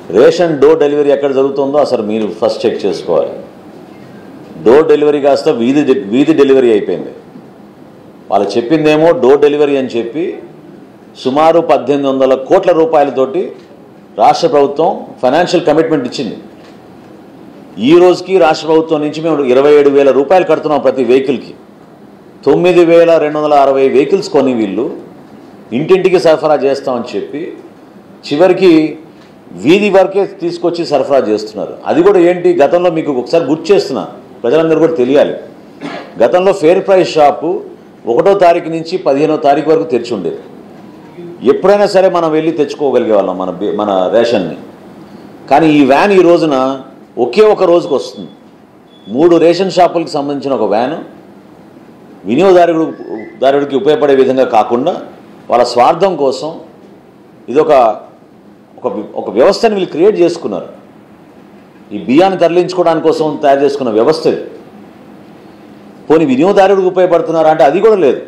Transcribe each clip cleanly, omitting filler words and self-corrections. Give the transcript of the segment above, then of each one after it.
Ration door delivery ఎక్కడ జరుగుతుందో అసలు మీరు ఫస్ట్ చెక్ చేసుకోవాలి. డోర్ డెలివరీ కాస్త వీధి డెలివరీ అయిపోయింది. వాళ్ళు చెప్పిందేమో డోర్ డెలివరీ అని చెప్పి సుమారు 1800 కోట్ల రూపాయలతోటి రాష్ట్ర ప్రభుత్వం ఫైనాన్షియల్ కమిట్మెంట్ ఇచ్చింది. ఈ రోజుకి రాష్ట్ర ప్రభుత్వం నుంచి మేము 27,000 రూపాయలు కడుతున్నాం ప్రతి వెహికల్కి. 9,260 వెహికల్స్ కొని వీళ్ళు ఇంటింటికి సరఫరా చేస్తామని చెప్పి చివరికి వీధి వరకే తీసుకొచ్చి సరఫరా చేస్తున్నారు. అది కూడా ఏంటి, గతంలో మీకు ఒకసారి గుర్తు చేస్తున్నా, ప్రజలందరూ కూడా తెలియాలి. గతంలో ఫేర్ ప్రైస్ షాపు 1వ తారీఖు నుంచి 15వ తారీఖు వరకు తెరిచి ఉండేది. ఎప్పుడైనా సరే మనం వెళ్ళి తెచ్చుకోగలిగే వాళ్ళం మన రేషన్ని. కానీ ఈ వ్యాన్ ఈ రోజున ఒకే ఒక రోజుకు వస్తుంది. 3 రేషన్ షాపులకు సంబంధించిన ఒక వ్యాను వినియోగదారుడికి ఉపయోగపడే విధంగా కాకుండా వాళ్ళ స్వార్థం కోసం ఇదొక వ్యవస్థని వీళ్ళు క్రియేట్ చేసుకున్నారు. ఈ బియ్యాన్ని తరలించుకోవడానికి కోసం తయారు చేసుకున్న వ్యవస్థ ఇది. పోనీ వినియోగదారుడికి ఉపయోగపడుతున్నారా అంటే అది కూడా లేదు.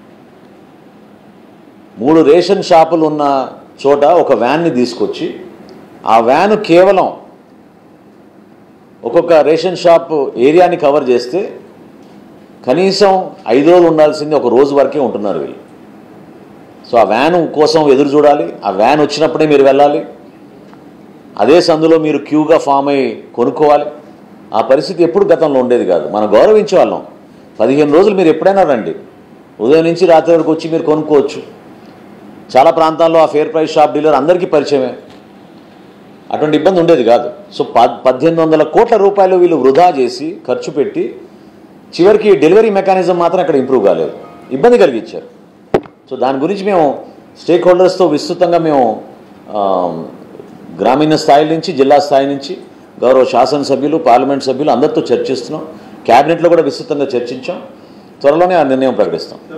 3 రేషన్ షాపులు ఉన్న చోట ఒక వ్యాన్ని తీసుకొచ్చి ఆ వ్యాను కేవలం ఒక్కొక్క రేషన్ షాప్ ఏరియాని కవర్ చేస్తే కనీసం 5 రోజులు ఉండాల్సింది ఒక రోజు వరకే ఉంటున్నారు వీళ్ళు. సో ఆ వ్యాను కోసం ఎదురు చూడాలి. ఆ వ్యాన్ వచ్చినప్పుడే మీరు వెళ్ళాలి. అదే సందులో మీరు క్యూగా ఫామ్ అయ్యి కొనుక్కోవాలి. ఆ పరిస్థితి ఎప్పుడు గతంలో ఉండేది కాదు. మనం గౌరవించే వాళ్ళం. 15 రోజులు మీరు ఎప్పుడైనా రండి, ఉదయం నుంచి రాత్రి వరకు వచ్చి మీరు కొనుక్కోవచ్చు. చాలా ప్రాంతాల్లో ఆ ఫేర్ ప్రైస్ షాప్ డీలర్ అందరికీ పరిచయమే. అటువంటి ఇబ్బంది ఉండేది కాదు. సో 1800 కోట్ల రూపాయలు వీళ్ళు వృధా చేసి ఖర్చు పెట్టి చివరికి డెలివరీ మెకానిజం మాత్రం అక్కడ ఇంప్రూవ్ కాలేదు, ఇబ్బంది కలిగించారు. సో దాని గురించి మేము స్టేక్ హోల్డర్స్తో విస్తృతంగా మేము గ్రామీణ స్థాయి నుంచి జిల్లా స్థాయి నుంచి గౌరవ శాసనసభ్యులు పార్లమెంట్ సభ్యులు అందరితో చర్చిస్తున్నాం. క్యాబినెట్లో కూడా విస్తృతంగా చర్చించాం. త్వరలోనే ఆ నిర్ణయం ప్రకటిస్తాం.